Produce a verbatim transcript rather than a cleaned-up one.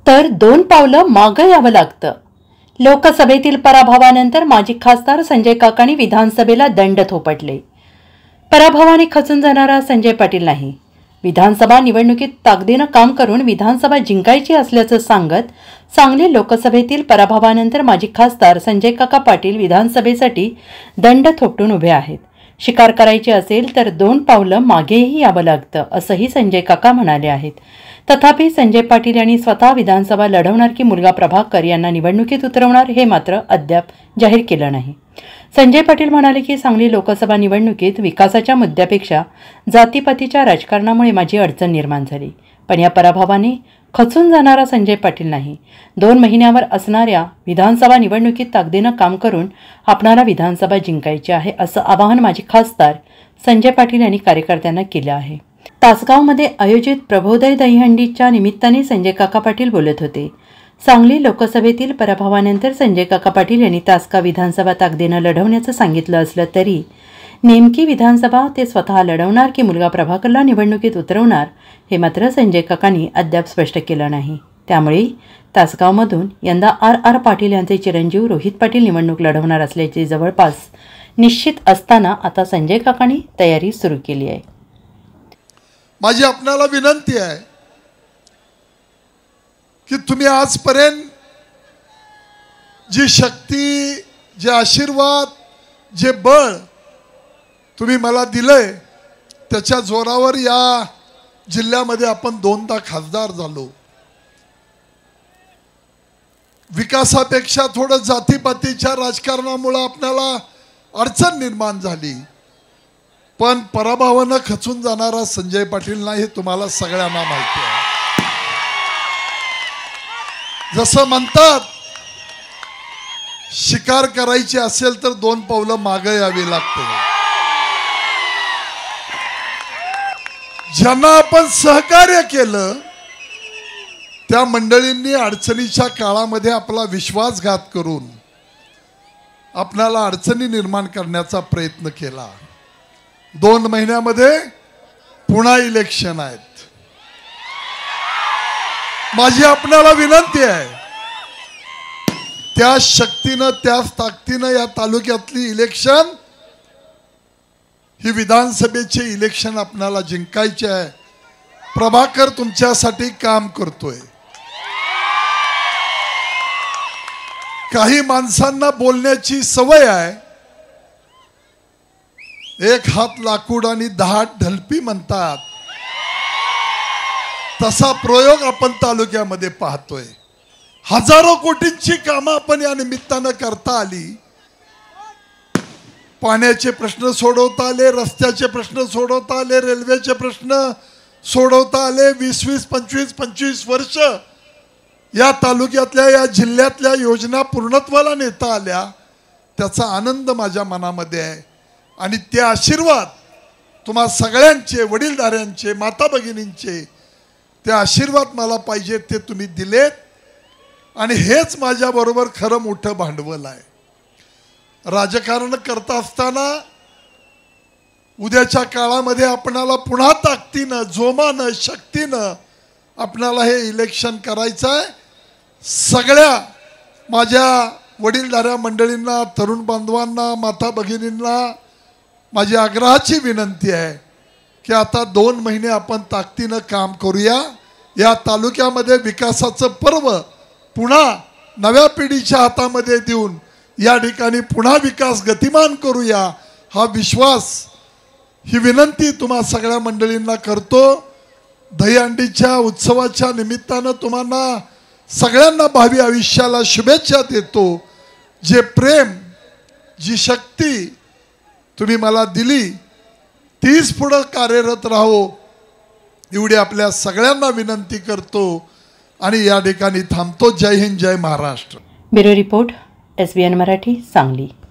तर दोन पावलं मागं यावं लागतं. लोकसभेतील पराभवानंतर माजी खासदार संजय काकांनी विधानसभेला दंड थोपटले. पराभवाने खचून जाणारा संजय पाटील नाही, विधानसभा निवडणुकीत ताकदीनं काम करून विधानसभा जिंकायची असल्याचं सांगत सांगली लोकसभेतील पराभवानंतर माजी खासदार संजय काका पाटील विधानसभेसाठी दंड थोपटून उभे आहेत. शिकार करायची असेल तर दोन पावलं मागेही यावं लागतं असंही संजय काका म्हणाले आहेत. तथापि संजय पाटील यांनी स्वतः विधानसभा लढवणार की मुलगा प्रभाकर यांना निवडणुकीत उतरवणार हे मात्र अद्याप जाहीर केलं नाही. संजय पाटील म्हणाले की सांगली लोकसभा निवडणुकीत विकासाच्या मुद्द्यापेक्षा जातीपातीच्या राजकारणामुळे माझी अडचण निर्माण झाली, पण या पराभवाने खचून जाणारा संजय पाटील नाही. दोन महिन्यावर असणाऱ्या विधानसभा निवडणुकीत ताकदीनं काम करून आपणाला विधानसभा जिंकायची आहे असं आवाहन माजी खासदार संजय पाटील यांनी कार्यकर्त्यांना केलं आहे. तासगावमध्ये आयोजित प्रबोधय दहीहंडीच्या निमित्ताने संजय काका पाटील बोलत होते. सांगली लोकसभेतील पराभवानंतर संजय काका पाटील यांनी तासगाव विधानसभा ताकदीनं लढवण्याचं सांगितलं असलं तरी नेमकी विधानसभा ते स्वतः लढवणार की मुलगा प्रभाकरला निवडणुकीत उतरवणार हे मात्र संजय काकांनी अद्याप स्पष्ट केलं नाही. त्यामुळे तासगावमधून यंदा आर आर पाटील यांचे चिरंजीव रोहित पाटील निवडणूक लढवणार असल्याचे जवळपास निश्चित असताना आता संजय काकांनी तयारी सुरू केली आहे. माझी आपणाला विनंती आहे की तुम्ही आजपर्यंत जी शक्ती, जे आशीर्वाद, जे बळ तुम्ही मला दिलंय त्याच्या जोरावर या जिल्ह्यामध्ये आपण दोनदा खासदार झालो. विकासापेक्षा थोडं जातीपातीच्या राजकारणामुळे आपल्याला अडचण निर्माण झाली, पण पराभवानं खचून जाणारा संजय पाटील नाही हे तुम्हाला सगळ्यांना माहिती आहे. जसं म्हणतात शिकार करायची असेल तर दोन पावलं मागे यावी लागते. ज्यांना आपण सहकार्य केलं त्या मंडळींनी अडचणीच्या काळामध्ये आपला विश्वासघात करून आपल्याला अडचणी निर्माण करण्याचा प्रयत्न केला. दोन महिन्यामध्ये पुन्हा इलेक्शन आहेत. माझी आपल्याला विनंती आहे त्या शक्तीनं, त्याच ताकदीनं या तालुक्यातली इलेक्शन, ही विधानसभेचे इलेक्शन आपल्याला जिंकायचे आहे. प्रभाकर तुमच्यासाठी काम करतोय. काही माणसांना बोलण्याची सवय आहे, एक हात लाकूड आणि दहा ढलपी म्हणतात, तसा प्रयोग आपण तालुक्यामध्ये पाहतोय. हजारो कोटींची कामं आपण या निमित्तानं करता आली. पाण्याचे प्रश्न सोडवता आले, रस्त्याचे प्रश्न सोडवता आले, रेल्वेचे प्रश्न सोडवता आले. वीस वीस पंचवीस पंचवीस वर्ष या तालुक्यातल्या, या जिल्ह्यातल्या योजना पूर्णत्वाला नेता आल्या. त्याचा आनंद माझ्या मनामध्ये आहे आणि ते आशीर्वाद तुम्हा सगळ्यांचे, वडीलधाऱ्यांचे, माता भगिनींचे ते आशीर्वाद मला पाहिजे ते तुम्ही दिलेत आणि हेच माझ्याबरोबर खरं मोठं भांडवल आहे. राजकारण करता असताना उद्याच्या काळामध्ये आपणाला पुन्हा ताकदीनं, जोमानं, शक्तीनं आपणाला हे इलेक्शन करायचं आहे. सगळ्या माझ्या वडीलधाऱ्या मंडळींना, तरुण बांधवांना, माता भगिनींना माझी आग्रहाची विनंती आहे की आता दोन महिने आपण ताकदीनं काम करूया. या तालुक्यामध्ये विकासाचं पर्व पुन्हा नव्या पिढीच्या हातामध्ये देऊन या ठिकाणी पुन्हा विकास गतिमान करूया. हा विश्वास, ही विनंती तुम्हा सगळ्या मंडळींना करतो. दहीहंडीच्या उत्सवाच्या निमित्तानं तुम्हाला सगळ्यांना भावी आयुष्याला शुभेच्छा देतो. जे प्रेम, जी शक्ती तुम्ही मला दिली तीच पुढं कार्यरत राहो एवढी आपल्या सगळ्यांना विनंती करतो आणि या ठिकाणी थांबतो. Jai Hind, Jai Maharashtra. Bureau report, S B N Marathi, Sangli.